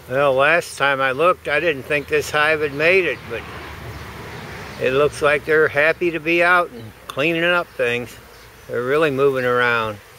Well, last time I looked, I didn't think this hive had made it, but it looks like they're happy to be out and cleaning up things. They're really moving around.